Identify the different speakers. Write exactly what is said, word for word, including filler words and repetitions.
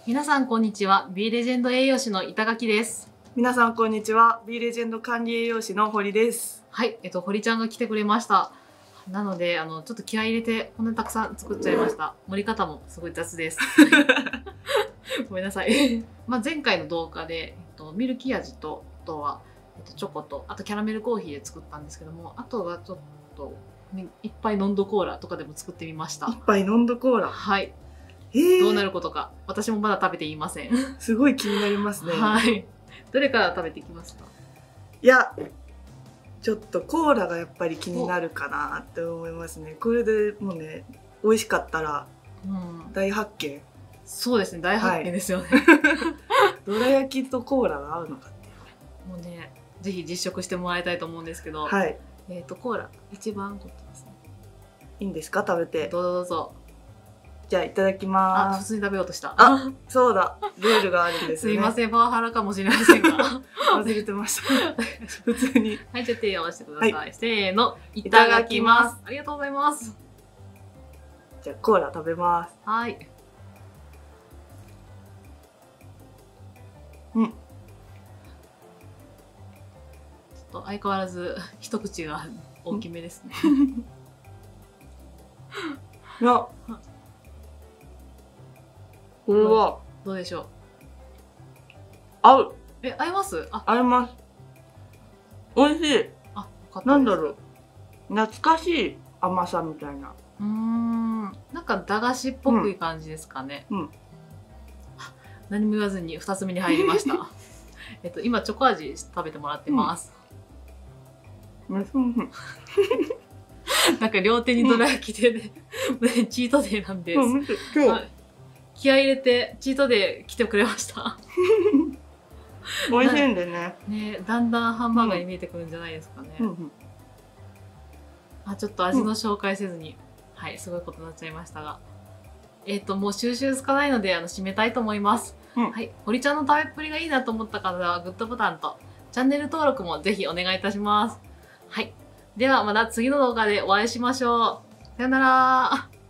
Speaker 1: 皆さんこんにちは。B レジェンド栄養士の板垣です。
Speaker 2: 皆さんこんにちは。B レジェンド管理栄養士の堀です。
Speaker 1: はい、えっと堀ちゃんが来てくれました。なのであのちょっと気合い入れてこんなにたくさん作っちゃいました。盛り方もすごい雑です。ごめんなさい。まあ前回の動画で、えっと、ミルキー味とあとは、えっと、チョコとあとキャラメルコーヒーで作ったんですけども、あとはちょっと、ね、いっぱい飲んどコーラとかでも作ってみました。
Speaker 2: いっぱい飲んどコーラ。
Speaker 1: はい。
Speaker 2: えー、
Speaker 1: どうなることか私もまだ食べていません。
Speaker 2: すごい気になりますね。
Speaker 1: はい。どれから食べていきますか？
Speaker 2: いや、ちょっとコーラがやっぱり気になるかなって思いますね。これでもうね、美味しかったら大発見。うん、
Speaker 1: そうですね、大発見ですよね。はい、
Speaker 2: どら焼きとコーラが合うのかっていう。
Speaker 1: もうね、ぜひ実食してもらいたいと思うんですけど、
Speaker 2: はい。
Speaker 1: えっとコーラ一番取ってますね。
Speaker 2: いいんですか、食べて。
Speaker 1: どうぞ。
Speaker 2: じゃあいただきます。
Speaker 1: あ、普通に食べようとした。
Speaker 2: あ、そうだ。ルールがあるんですね。
Speaker 1: すいません、パワハラかもしれませんが。
Speaker 2: 忘れてました。普通に。
Speaker 1: はい、じゃあ手を合わせてください。はい、せーの、い
Speaker 2: ただきます。
Speaker 1: ありがとうございます。
Speaker 2: じゃあコーラ食べます。
Speaker 1: はい。
Speaker 2: うん。ちょ
Speaker 1: っと相変わらず一口が大きめですね。
Speaker 2: いや。これは
Speaker 1: どうでしょう。
Speaker 2: 合う。
Speaker 1: え、合います？あ、
Speaker 2: 合います。美味しい。
Speaker 1: あ、
Speaker 2: なんだろう。懐かしい甘さみたいな。
Speaker 1: うーん、なんか駄菓子っぽくい感じですかね。うん。うん、何も言わずに二つ目に入りました。えっと今チョコ味食べてもらってます。
Speaker 2: うん、
Speaker 1: なんか両手にどら焼きでね、チートデーなんです。
Speaker 2: うん、今日。
Speaker 1: 気合い入れてチートデー来てくれました。
Speaker 2: 美味しいんでね。
Speaker 1: ね、だんだんハンバーガーに見えてくるんじゃないですかね。うんうん、あ、ちょっと味の紹介せずに、うん、はい、すごいことになっちゃいましたが、えっともう収集つかないのであの締めたいと思います。うん、はい、堀ちゃんの食べっぷりがいいなと思った方はグッドボタンとチャンネル登録もぜひお願いいたします。はい、ではまた次の動画でお会いしましょう。さよなら。